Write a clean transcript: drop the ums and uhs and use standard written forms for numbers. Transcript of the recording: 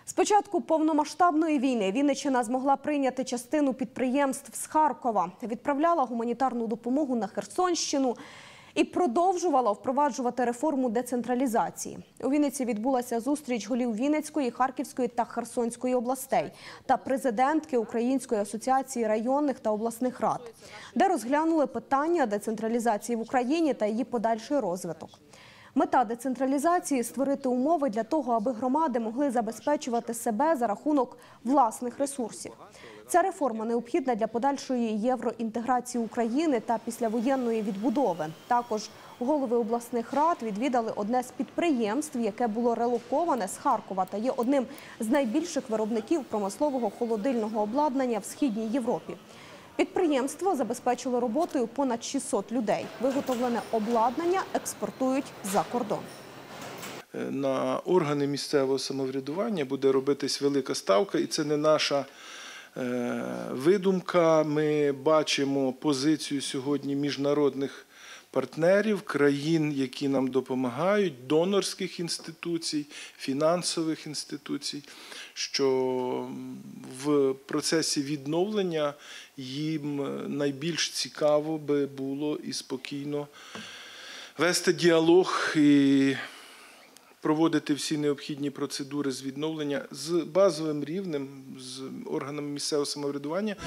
З початку повномасштабної війни Вінниччина змогла прийняти частину підприємств з Харкова, відправляла гуманітарну допомогу на Херсонщину і продовжувала впроваджувати реформу децентралізації. У Вінниці відбулася зустріч голів Вінницької, Харківської та Херсонської областей та президентки Української асоціації районних та обласних рад, де розглянули питання децентралізації в Україні та її подальший розвиток. Мета децентралізації – створити умови для того, аби громади могли забезпечувати себе за рахунок власних ресурсів. Ця реформа необхідна для подальшої євроінтеграції України та післявоєнної відбудови. Також голови обласних рад відвідали одне з підприємств, яке було релоковане з Харкова та є одним з найбільших виробників промислового холодильного обладнання в Східній Європі. Підприємство забезпечило роботою понад 600 людей. Виготовлене обладнання експортують за кордон. На органи місцевого самоврядування буде робитись велика ставка, і це не наша видумка. Ми бачимо позицію сьогодні міжнародних партнерів, країн, які нам допомагають, донорських інституцій, фінансових інституцій, що в процесі відновлення їм найбільш цікаво би було і спокійно вести діалог і проводити всі необхідні процедури з відновлення з базовим рівнем, з органами місцевого самоврядування.